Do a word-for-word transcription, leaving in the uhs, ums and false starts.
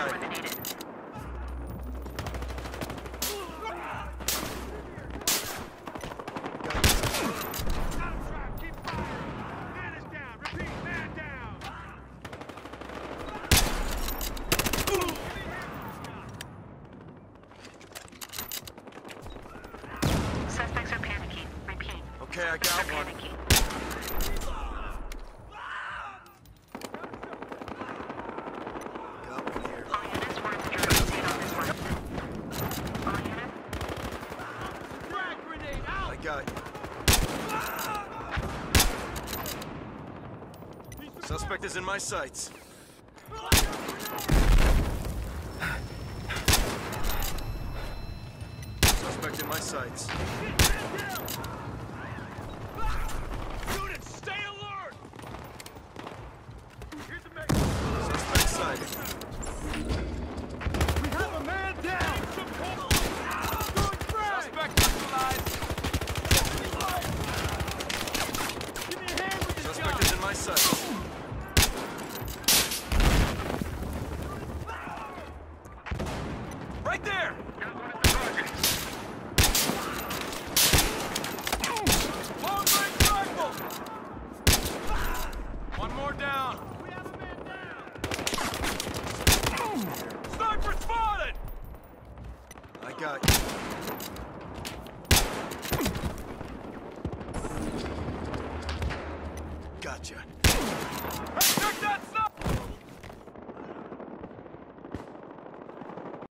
side. Suspects are panicking. Repeat. Okay, I got They're one. panicking. Got one here. All units, we're in the driver's seat on this one. All units. I got you. Suspect is in my sights. Suspect in my sights. Units, stay alert! Here's the mech. Suspect sighted. We have a man down! Suspect neutralized! Give me a hand with this Suspect gun! is in my sights. Right there! Long range rifle! One more down! We have a man down! Sniper spotted! I got you. Gotcha.